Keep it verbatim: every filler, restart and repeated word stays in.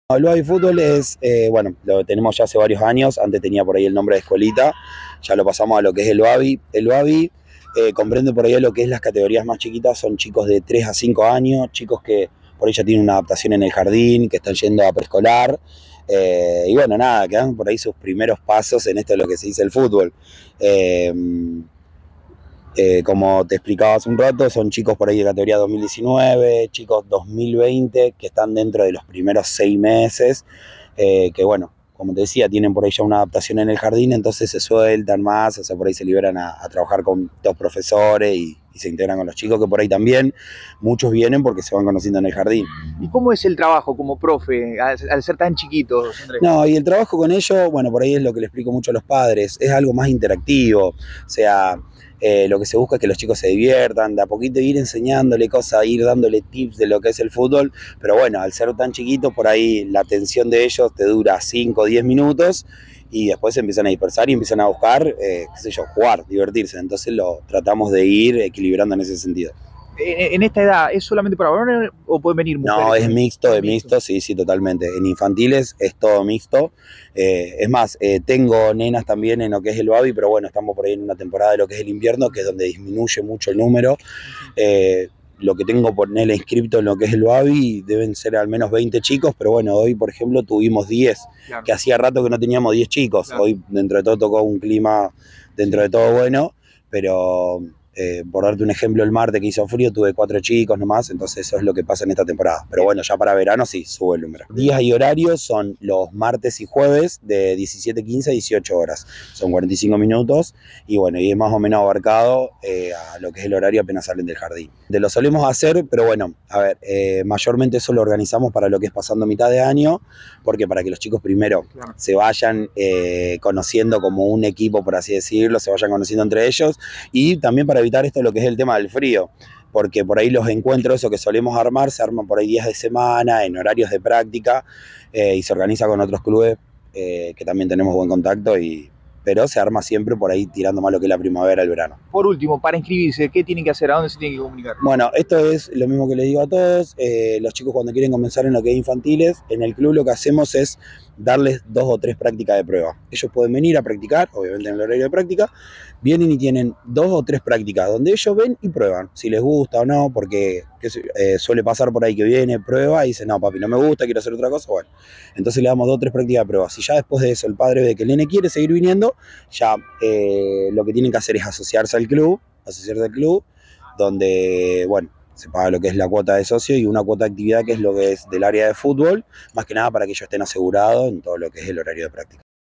El baby fútbol es, eh, bueno, lo tenemos ya hace varios años, antes tenía por ahí el nombre de escuelita, ya lo pasamos a lo que es el baby. El baby eh, comprende por ahí lo que es las categorías más chiquitas, son chicos de tres a cinco años, chicos que por ahí ya tienen una adaptación en el jardín, que están yendo a preescolar, eh, y bueno, nada, que dan por ahí sus primeros pasos en esto de lo que se dice el fútbol. Eh, Eh, como te explicaba hace un rato, son chicos por ahí de categoría dos mil diecinueve, chicos dos mil veinte, que están dentro de los primeros seis meses, eh, que bueno, como te decía, tienen por ahí ya una adaptación en el jardín, entonces se sueltan más, o sea, por ahí se liberan a, a trabajar con dos profesores y, y se integran con los chicos, que por ahí también muchos vienen porque se van conociendo en el jardín. ¿Y cómo es el trabajo como profe al, al ser tan chiquitos, Andrés? No, y el trabajo con ellos, bueno, por ahí es lo que le explico mucho a los padres, es algo más interactivo, o sea, eh, lo que se busca es que los chicos se diviertan, de a poquito ir enseñándole cosas, ir dándole tips de lo que es el fútbol, pero bueno, al ser tan chiquitos, por ahí la atención de ellos te dura cinco o diez minutos y después se empiezan a dispersar y empiezan a buscar, eh, qué sé yo, jugar, divertirse, entonces lo tratamos de ir equilibrando en ese sentido. En esta edad, ¿es solamente para varones o pueden venir mujeres? No, es mixto, es mixto, sí, sí, totalmente. En infantiles es todo mixto. Eh, es más, eh, tengo nenas también en lo que es el baby, pero bueno, estamos por ahí en una temporada de lo que es el invierno, que es donde disminuye mucho el número. Eh, lo que tengo por Nela inscripto en lo que es el baby deben ser al menos veinte chicos, pero bueno, hoy por ejemplo tuvimos diez, claro, que hacía rato que no teníamos diez chicos. Claro. Hoy dentro de todo tocó un clima dentro de todo bueno, pero... Eh, por darte un ejemplo, el martes que hizo frío tuve cuatro chicos nomás, entonces eso es lo que pasa en esta temporada. Pero bueno, ya para verano sí, sube el número. Días y horarios son los martes y jueves de diecisiete quince a dieciocho horas. Son cuarenta y cinco minutos y bueno, y es más o menos abarcado eh, a lo que es el horario apenas salen del jardín. De lo solemos hacer, pero bueno, a ver, eh, mayormente eso lo organizamos para lo que es pasando mitad de año, porque para que los chicos primero claro. se vayan eh, conociendo como un equipo, por así decirlo, se vayan conociendo entre ellos, y también para evitar esto lo que es el tema del frío, porque por ahí los encuentros, eso que solemos armar, se arman por ahí días de semana, en horarios de práctica, eh, y se organiza con otros clubes eh, que también tenemos buen contacto, y, pero se arma siempre por ahí tirando más lo que es la primavera, el verano. Por último, para inscribirse, ¿qué tienen que hacer? ¿A dónde se tienen que comunicar? Bueno, esto es lo mismo que les digo a todos, eh, los chicos cuando quieren comenzar en lo que es infantiles, en el club lo que hacemos es darles dos o tres prácticas de prueba. Ellos pueden venir a practicar, obviamente en el horario de práctica, vienen y tienen dos o tres prácticas donde ellos ven y prueban, si les gusta o no, porque eh, suele pasar por ahí que viene, prueba y dice, no papi, no me gusta, quiero hacer otra cosa, bueno, entonces le damos dos o tres prácticas de prueba. Si ya después de eso el padre ve que el nene quiere seguir viniendo, ya eh, lo que tienen que hacer es asociarse al club, asociarse al club, donde, bueno, se paga lo que es la cuota de socio y una cuota de actividad que es lo que es del área de fútbol, más que nada para que ellos estén asegurados en todo lo que es el horario de práctica.